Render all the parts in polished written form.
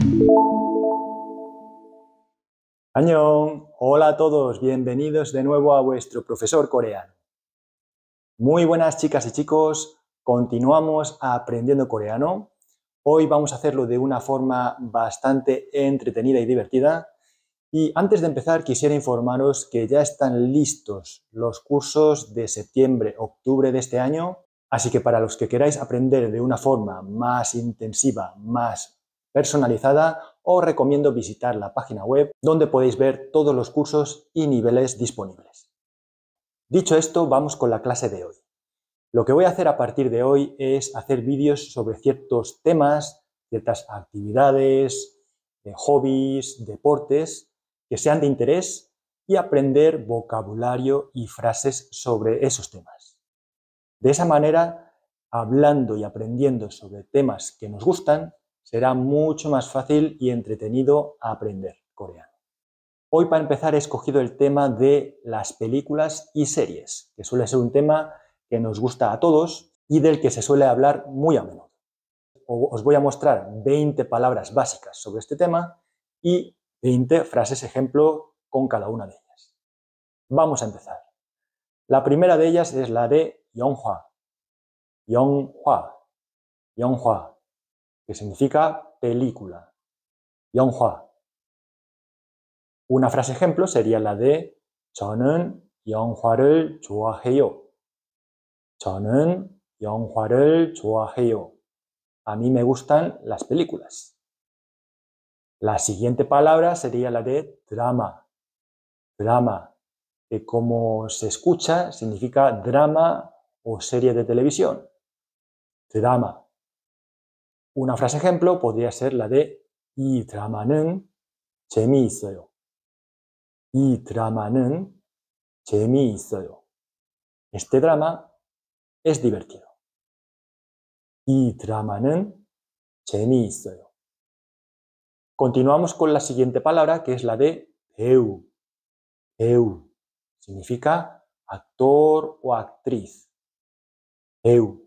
Annyeong, hola a todos, bienvenidos de nuevo a vuestro profesor coreano. Muy buenas chicas y chicos, continuamos aprendiendo coreano. Hoy vamos a hacerlo de una forma bastante entretenida y divertida. Y antes de empezar quisiera informaros que ya están listos los cursos de septiembre-octubre de este año. Así que para los que queráis aprender de una forma más intensiva, más personalizada, os recomiendo visitar la página web donde podéis ver todos los cursos y niveles disponibles. Dicho esto, vamos con la clase de hoy. Lo que voy a hacer a partir de hoy es hacer vídeos sobre ciertos temas, ciertas actividades, hobbies, deportes que sean de interés y aprender vocabulario y frases sobre esos temas. De esa manera, hablando y aprendiendo sobre temas que nos gustan, será mucho más fácil y entretenido aprender coreano. Hoy, para empezar, he escogido el tema de las películas y series, que suele ser un tema que nos gusta a todos y del que se suele hablar muy a menudo. Os voy a mostrar 20 palabras básicas sobre este tema y 20 frases ejemplo con cada una de ellas. Vamos a empezar. La primera de ellas es la de 영화. 영화, que significa película. 영화. Una frase ejemplo sería la de 저는 영화를 좋아해요. 저는 영화를 좋아해요. A mí me gustan las películas. La siguiente palabra sería la de drama. Drama, que como se escucha significa drama o serie de televisión. Drama. Una frase ejemplo podría ser la de 이 드라마는 재미있어요. 이 드라마는 재미있어요. Este drama es divertido. 이 드라마는 재미있어요. Continuamos con la siguiente palabra, que es la de 배우. 배우 significa actor o actriz. 배우.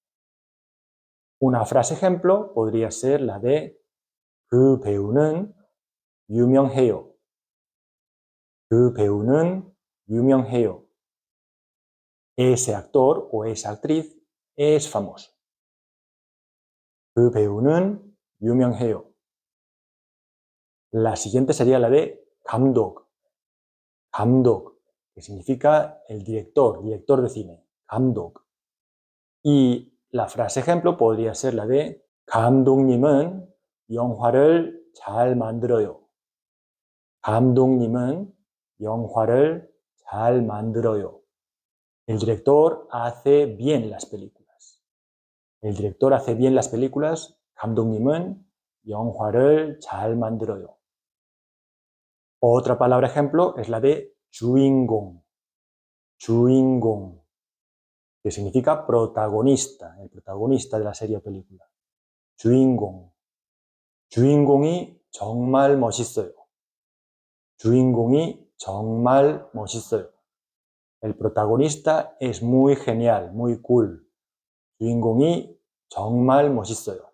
Una frase ejemplo podría ser la de 그 배우는 유명해요. 그 배우는 유명해요. Ese actor o esa actriz es famoso. 그 배우는 유명해요. La siguiente sería la de 감독. 감독, que significa el director de cine. 감독. Y la frase ejemplo podría ser la de 감독님은 영화를 잘 만들어요. 감독님은 영화를 잘 만들어요. El director hace bien las películas. El director hace bien las películas. 감독님은 영화를 잘 만들어요. Otra palabra ejemplo es la de 주인공. 주인공, que significa protagonista, el protagonista de la serie o película. 주인공. 주인공이 정말 멋있어요. 주인공이 정말 멋있어요. El protagonista es muy genial, muy cool. 주인공이 정말 멋있어요.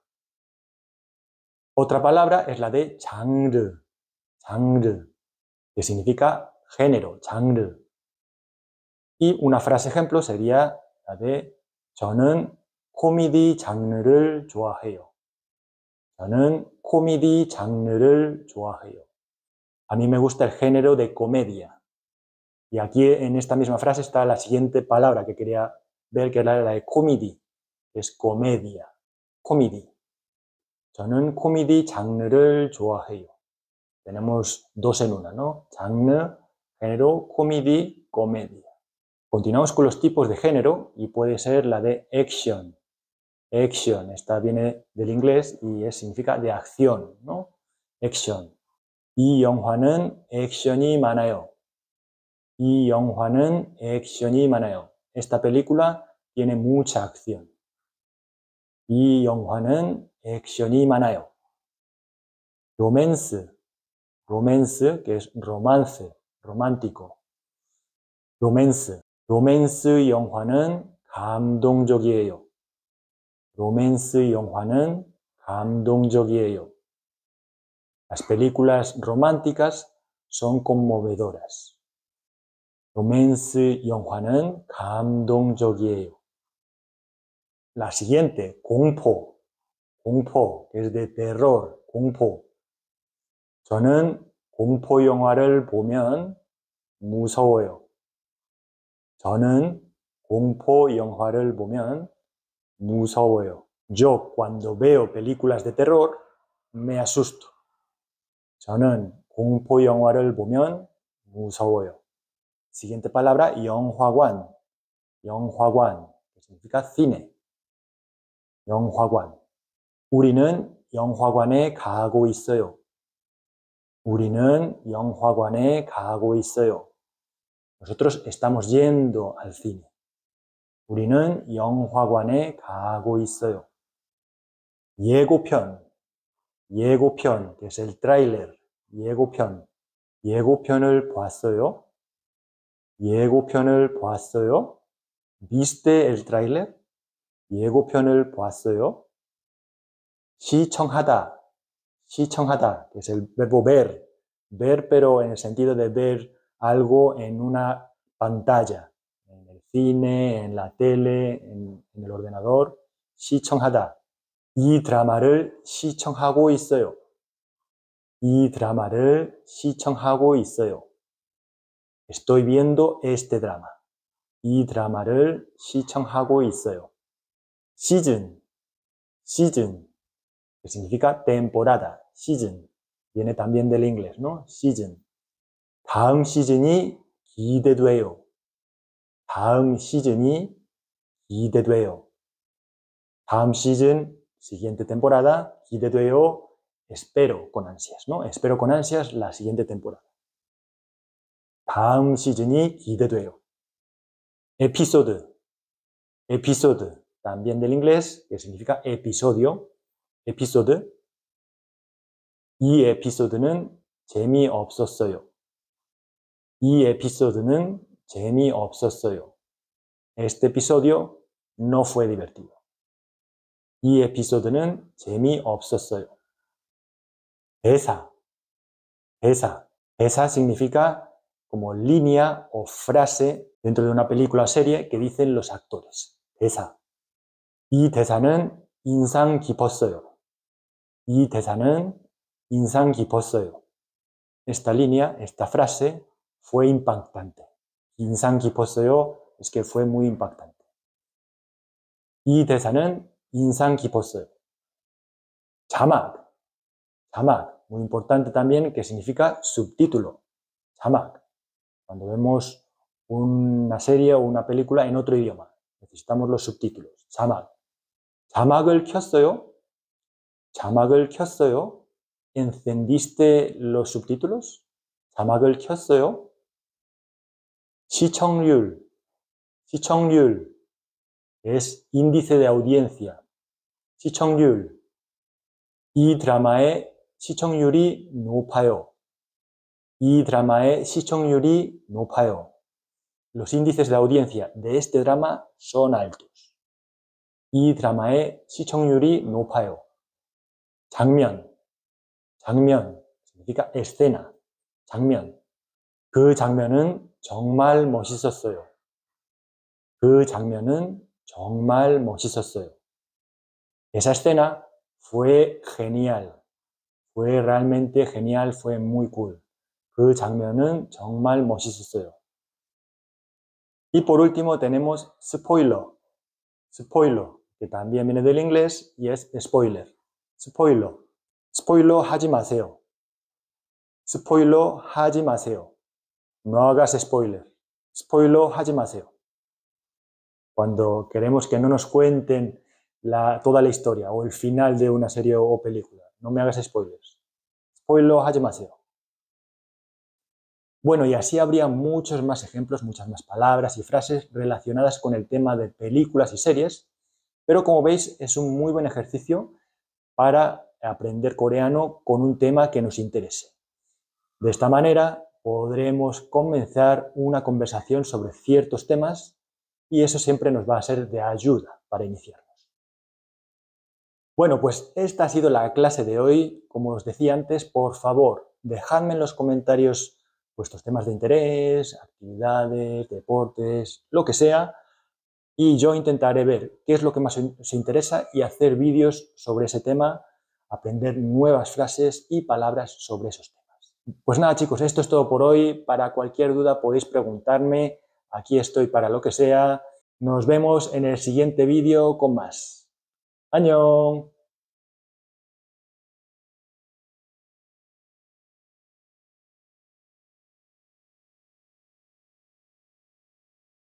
Otra palabra es la de 장르. 장르, que significa género, 장르. Y una frase ejemplo sería la de 저는 코미디 장르를 좋아해요. 저는 코미디 장르를 좋아해요. A mí me gusta el género de comedia. Y aquí en esta misma frase está la siguiente palabra que quería ver, que es la de comedy, es comedia. Comedy. 저는 코미디 장르를 좋아해요. Tenemos dos en una, ¿no? 장르, género, comedy, comedia. Continuamos con los tipos de género y puede ser la de action. Action, esta viene del inglés y significa de acción, ¿no? Action. 이 영화는 액션이 많아요. 이 영화는 액션이 많아요. Esta película tiene mucha acción. 이 영화는 액션이 많아요. Romance. Romance, que es romance, romántico. Romance. 로맨스 영화는 감동적이에요. 로맨스 영화는 감동적이에요. Las películas románticas son conmovedoras. 로맨스 영화는 감동적이에요. La siguiente, 공포. 공포, que es de terror, 공포. 저는 공포 영화를 보면 무서워요. 저는 공포 영화를 보면 무서워요. Yo, cuando veo películas de terror, me asusto. 저는 공포 영화를 보면 무서워요. Siguiente palabra, 영화관. 영화관, que significa cine. 영화관. 우리는 영화관에 가고 있어요. 우리는 영화관에 가고 있어요. Nosotros estamos yendo al cine. 우리는 영화관에 가고 있어요. 예고편. 예고편, que es el tráiler. 예고편. 예고편을 봤어요? 예고편을 봤어요? ¿Viste el tráiler? 예고편을 봤어요? 시청하다. 시청하다, que es el verbo ver. Ver, pero en el sentido de ver algo en una pantalla. En el cine, en la tele, en el ordenador. 시청하다. 이 드라마를 시청하고 있어요. 이 드라마를 시청하고 있어요. Estoy viendo este drama. 이 드라마를 시청하고 있어요. Season. Season, que significa temporada. Season. Viene también del inglés, ¿no? Season. 다음 시즌이 기대돼요. 다음 시즌이 기대돼요. 다음 시즌, siguiente temporada, 기대돼요. Espero con ansias, ¿no? Espero con ansias la siguiente temporada. 다음 시즌이 기대돼요. Episode. Episode, también del inglés, que significa episodio. Episode. 이 에피소드는 재미없었어요. 이 에피소드는 재미없었어요. Este episodio no fue divertido. 이 에피소드는 재미없었어요. 대사. 대사. 대사 significa como línea o frase dentro de una película o serie que dicen los actores. 대사. 이 대사는 인상 깊었어요. 이 대사는 인상 깊었어요. Esta línea, esta frase, fue impactante. 인상 깊었어요 es que fue muy impactante. 이 대사는 인상 깊었어요. 자막. 자막, muy importante también, que significa subtítulo. 자막. Cuando vemos una serie o una película en otro idioma, necesitamos los subtítulos. 자막. 자막을 켰어요? 자막을 켰어요? ¿Encendiste los subtítulos? 자막을 켰어요? 시청률. 시청률 es índice de audiencia. 시청률. 이 드라마의 시청률이 높아요. 이 드라마의 시청률이 높아요. Los índices de audiencia de este drama son altos. 이 드라마의 시청률이 높아요. 장면. 장면 significa escena. 장면. 그 장면은 정말 멋있었어요. 그 장면은 정말 멋있었어요. Esa escena fue genial. Fue realmente genial, fue muy cool. 그 장면은 정말 멋있었어요. Y por último tenemos spoiler. Spoiler, que también viene del inglés y es spoiler. Spoiler. Spoiler 하지 마세요. Spoiler 하지 마세요. No hagas spoiler. Spoiler 하지 마세요. Cuando queremos que no nos cuenten toda la historia o el final de una serie o película. No me hagas spoilers. Spoiler 하지 마세요. Bueno, y así habría muchos más ejemplos, muchas más palabras y frases relacionadas con el tema de películas y series, pero como veis es un muy buen ejercicio para aprender coreano con un tema que nos interese. De esta manera podremos comenzar una conversación sobre ciertos temas y eso siempre nos va a ser de ayuda para iniciarnos. Bueno, pues esta ha sido la clase de hoy. Como os decía antes, por favor, dejadme en los comentarios vuestros temas de interés, actividades, deportes, lo que sea, y yo intentaré ver qué es lo que más os interesa y hacer vídeos sobre ese tema, aprender nuevas frases y palabras sobre esos temas. Pues nada, chicos, esto es todo por hoy. Para cualquier duda podéis preguntarme. Aquí estoy para lo que sea. Nos vemos en el siguiente vídeo con más. ¡Añón!